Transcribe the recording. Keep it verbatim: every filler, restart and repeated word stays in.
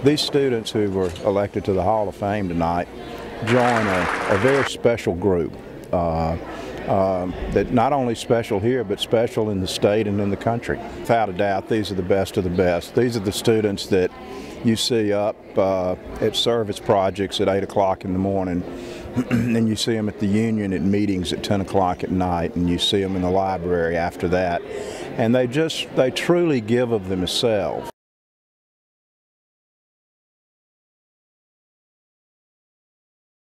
These students who were elected to the Hall of Fame tonight join a, a very special group uh, uh, that not only special here but special in the state and in the country. Without a doubt, these are the best of the best. These are the students that you see up uh, at service projects at eight o'clock in the morning, and you see them at the union at meetings at ten o'clock at night, and you see them in the library after that. And they just, they truly give of themselves.